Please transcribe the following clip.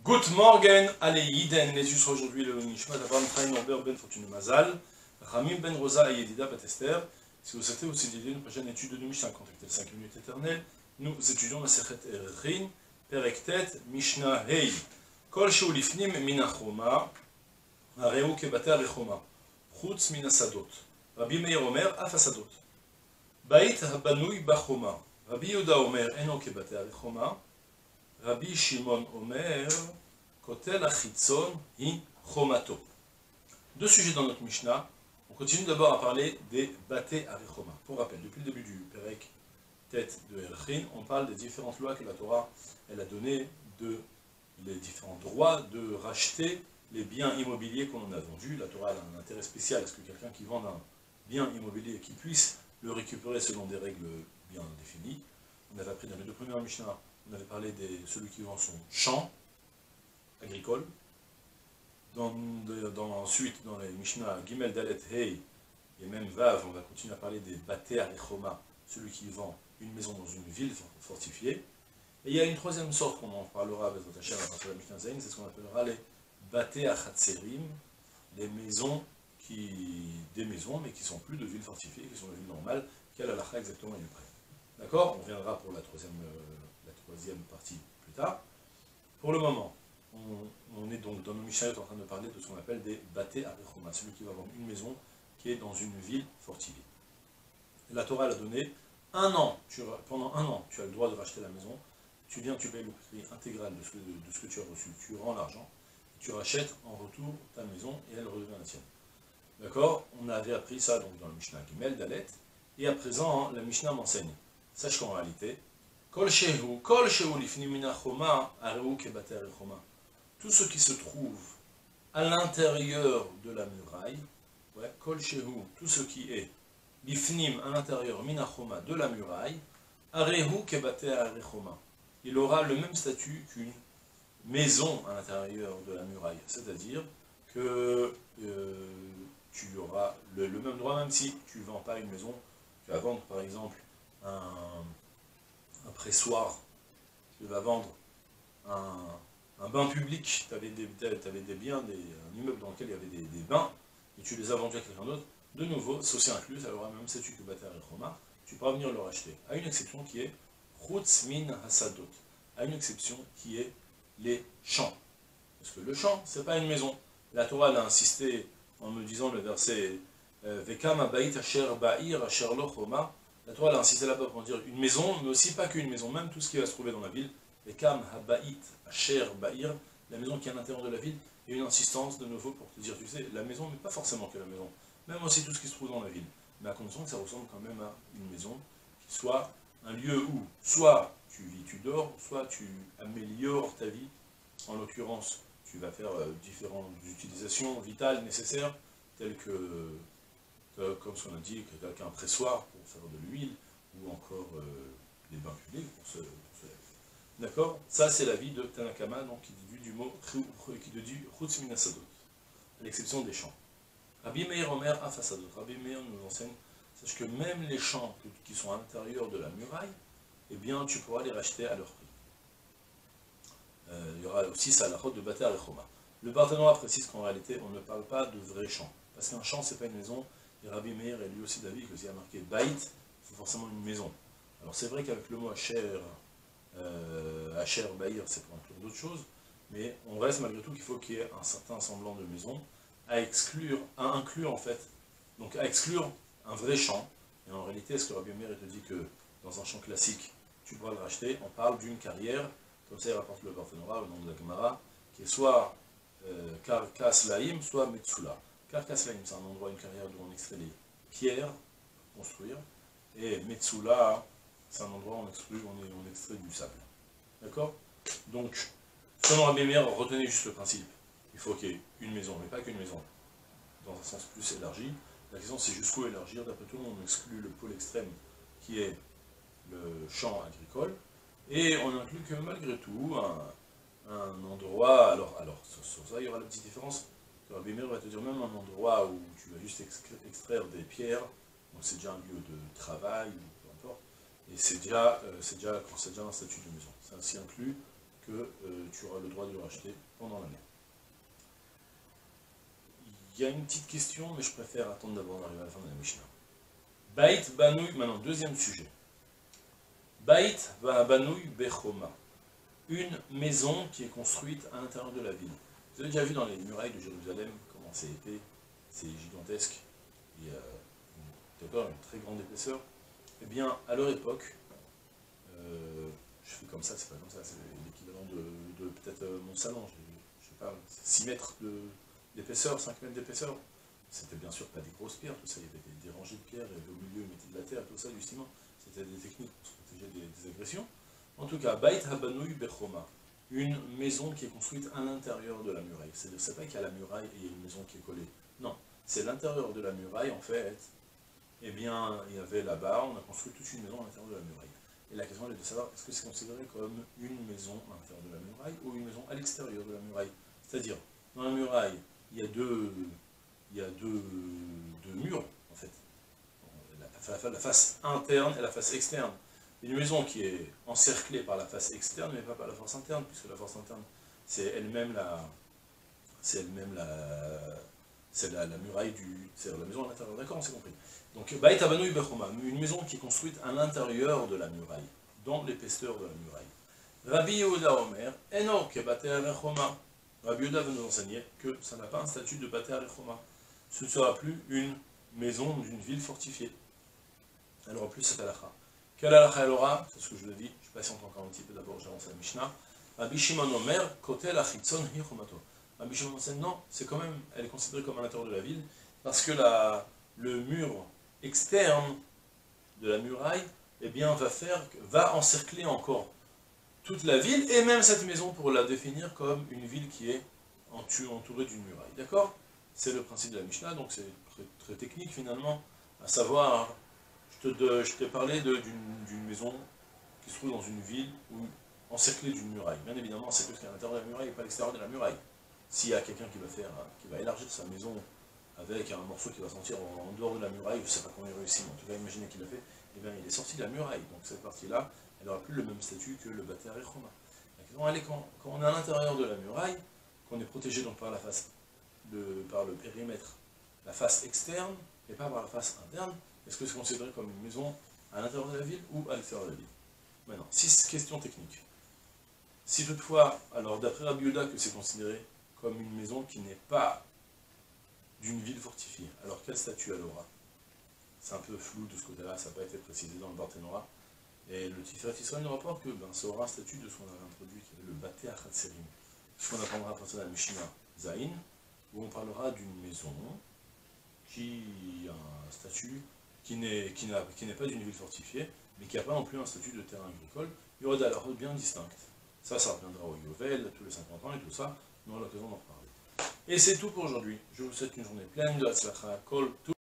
Good morgen, allez, Yiden, les us aujourd'hui le Nishmat Abraham Chaim Norbert Ben Fortune Mazal, Ramim Ben Rosa et Yedida Batester. Si vous souhaitez aussi dédier une prochaine étude de Mishnah, contactez le 5 minutes éternelles. Nous étudions la Sechet Erechin, Perek Tet, Mishnah Hei. Kol Sheu Lifnim Mina Choma, Areu Kebate Arechoma, Chutz Mina Sadot. Rabbi Meir Omer, Af Asadot. Bait Habanui Bachoma. Rabbi Yehuda Omer, Eno Kebate Arechoma. Rabbi Shimon Omer, Kotel Achitzon, Hi Chomato. Deux sujets dans notre Mishnah. On continue d'abord à parler des Baté Arechoma. Pour rappel, depuis le début du Perek Tête de Erechin, on parle des différentes lois que la Torah elle a données, les différents droits de racheter les biens immobiliers qu'on a vendus. La Torah a un intérêt spécial à ce que quelqu'un qui vende un bien immobilier qui puisse le récupérer selon des règles bien définies. On avait appris dans les deux premières Mishnah. On avait parlé de celui qui vend son champ agricole. Ensuite, dans les Mishnah Gimel Dalet Hei et même Vav, on va continuer à parler des Baté Arechoma, celui qui vend une maison dans une ville fortifiée. Et il y a une troisième sorte qu'on en parlera avec votre chère à partir de la Mishnah Zayin, c'est ce qu'on appellera les Baté Achatzerim, des maisons mais qui ne sont plus de villes fortifiées, qui sont de villes normales. Quelle halakha exactement il est prêt. D'accord? On reviendra pour la troisième partie plus tard. Pour le moment, on est donc dans nos Mishnayot en train de parler de ce qu'on appelle des Baté Arechoma, celui qui va vendre une maison qui est dans une ville fortifiée. La Torah l'a donné pendant un an, tu as le droit de racheter la maison, tu viens, tu payes le prix intégral de ce que tu as reçu, tu rends l'argent, tu rachètes en retour ta maison et elle redevient la tienne. D'accord? On avait appris ça donc dans le Mishnah Gimel Dalet, et à présent, la Mishnah m'enseigne. Sache qu'en réalité, tout ce qui se trouve à l'intérieur de la muraille, tout ce qui est bifnim à l'intérieur minachoma de la muraille, il aura le même statut qu'une maison à l'intérieur de la muraille. C'est-à-dire que tu auras le même droit, même si tu ne vends pas une maison, tu vas vendre par exemple un pressoir, tu vas vendre un bain public, tu avais des biens, un immeuble dans lequel il y avait des bains, et tu les as vendus à quelqu'un d'autre, de nouveau, c'est aussi inclus, ça aura même statut que Baté Arechoma, tu pourras venir le racheter, à une exception qui est Chutz Min Hasadot, à une exception qui est les champs. Parce que le champ, c'est pas une maison. La Torah a insisté en me disant le verset Vekam Abayit Asher Ba'ir Asher Lo Choma. La Torah a insisté là-bas pour dire une maison, mais aussi pas qu'une maison, même tout ce qui va se trouver dans la ville. Vekam Habayit Asher Ba'ir, la maison qui est à l'intérieur de la ville, et une insistance de nouveau pour te dire, tu sais, la maison, mais pas forcément que la maison, même aussi tout ce qui se trouve dans la ville, mais à condition que ça ressemble quand même à une maison, qui soit un lieu où soit tu vis, tu dors, soit tu améliores ta vie, en l'occurrence, tu vas faire différentes utilisations vitales nécessaires, telles que, comme ce qu'on a dit, qu'un pressoir pour faire de l'huile, ou encore les bains publics pour se laver. D'accord? Ça, c'est l'avis de Tanakama, donc, qui déduit du mot Chutz Min Hasadot, à l'exception des champs. Rabbi Meir Omer Af Asadot. Rabbi Meir nous enseigne, sache que même les champs qui sont à l'intérieur de la muraille, eh bien, tu pourras les racheter à leur prix. Il y aura aussi ça, la route de Baté Arechoma. Le Barthénois précise qu'en réalité, on ne parle pas de vrais champs. Parce qu'un champ, c'est pas une maison. Et Rabbi Meir est lui aussi d'avis que s'il y a marqué Baït, c'est forcément une maison. Alors c'est vrai qu'avec le mot Asher Baïr, c'est pour inclure d'autres choses, mais on reste malgré tout qu'il faut qu'il y ait un certain semblant de maison à inclure en fait, donc à exclure un vrai champ. Et en réalité, est-ce que Rabbi Meir te dit que dans un champ classique, tu pourras le racheter? On parle d'une carrière, comme ça il rapporte le Barthénois au nom de la Gemara, qui est soit Karkas Laïm, soit Metsula. Karkas Laïm, c'est un endroit, une carrière où on extrait les pierres pour construire, et Metsula, c'est un endroit où on extrait du sable. D'accord? Donc, selon Rabbi Meir, retenez juste le principe. Il faut qu'il y ait une maison, mais pas qu'une maison, dans un sens plus élargi. La question c'est jusqu'où élargir. D'après tout le monde, on exclut le pôle extrême, qui est le champ agricole, et on inclut que malgré tout, un endroit, alors sur ça il y aura la petite différence, que Rabbi Meir va te dire même un endroit où tu vas juste extraire des pierres, donc c'est déjà un lieu de travail, ou peu importe, et c'est déjà un statut de maison. Ça s'y inclut que tu auras le droit de le racheter pendant l'année. Il y a une petite question, mais je préfère attendre d'abord d'arriver à la fin de la Mishnah. Bait Banouy, maintenant deuxième sujet. Bait Banouy Bechoma. Une maison qui est construite à l'intérieur de la ville. Vous avez déjà vu dans les murailles de Jérusalem comment c'est épais, c'est gigantesque, il y a une très grande épaisseur. Eh bien, à leur époque, je fais comme ça, c'est pas comme ça, c'est l'équivalent de peut-être mon salon, je sais pas, 6 mètres d'épaisseur, 5 mètres d'épaisseur. C'était bien sûr pas des grosses pierres, tout ça, il y avait des rangées de pierres, et au milieu ils mettaient de la terre, tout ça, du ciment. C'était des techniques pour se protéger des agressions. En tout cas, Bait Habanouy Bechoma, une maison qui est construite à l'intérieur de la muraille. C'est-à-dire, c'est pas qu'il y a la muraille et il y a une maison qui est collée. Non, c'est l'intérieur de la muraille, en fait. Eh bien, il y avait là-bas, on a construit toute une maison à l'intérieur de la muraille. Et la question est de savoir, est-ce que c'est considéré comme une maison à l'intérieur de la muraille ou une maison à l'extérieur de la muraille? C'est-à-dire, dans la muraille, il y a deux murs, en fait. La face interne et la face externe. Une maison qui est encerclée par la face externe, mais pas par la face interne, puisque la face interne, c'est elle-même la muraille c'est la maison à l'intérieur. D'accord, on s'est compris. Donc, Bait Habanouy Bechoma, une maison qui est construite à l'intérieur de la muraille, dans l'épaisseur de la muraille. Rabbi Yehuda Omer, Eno ke Bate Arechoma. Rabbi Yehuda veut nous enseigner que ça n'a pas un statut de Bate Arechoma. Ce ne sera plus une maison d'une ville fortifiée. Elle aura plus cette halakha. Quelle halakha elle aura? C'est ce que je le dis, je patiente encore un petit peu, d'abord j'avance à la Mishnah. Rabbi Shimon Omer, Kotel Achitzon Hi Chomato. Rabbi Shimon enseigne, non, c'est quand même, elle est considérée comme à l'intérieur de la ville, parce que le mur externe de la muraille, eh bien, va encercler encore toute la ville, et même cette maison pour la définir comme une ville qui est entourée d'une muraille. D'accord? C'est le principe de la Mishnah, donc c'est très, très technique finalement, à savoir, je t'ai parlé d'une maison qui se trouve dans une ville encerclée d'une muraille. Bien évidemment, c'est plus qu'à l'intérieur de la muraille et pas à l'extérieur de la muraille. S'il y a quelqu'un qui va élargir sa maison avec un morceau qui va sortir en dehors de la muraille, je ne sais pas comment il réussit, mais en tout cas, imaginez qu'il l'a fait, eh bien, il est sorti de la muraille. Donc cette partie-là, elle n'aura plus le même statut que le Bate Arechoma. La question, elle est quand on est à l'intérieur de la muraille, qu'on est protégé donc par par le périmètre, la face externe, et pas par la face interne, est-ce que c'est considéré comme une maison à l'intérieur de la ville ou à l'extérieur de la ville? Maintenant, 6 questions techniques. Si toutefois, alors d'après Rabbi Yehuda, que c'est considéré comme une maison qui n'est pas d'une ville fortifiée, alors quel statut elle aura? C'est un peu flou de ce côté-là, ça n'a pas été précisé dans le Barthénora. Et le Tiferet Israël nous rapporte que ça aura un statut de ce qu'on avait introduit, qui est le Bate Achatserim. Ce qu'on apprendra à partir de la Mishnah Zain, où on parlera d'une maison qui a un statut qui n'est pas d'une ville fortifiée, mais qui n'a pas non plus un statut de terrain agricole. Il y aura des halachot bien distinctes. Ça reviendra au Yovel, tous les 50 ans et tout ça, on aura l'occasion d'en reparler. Et c'est tout pour aujourd'hui. Je vous souhaite une journée pleine de Hatzlacha Kol.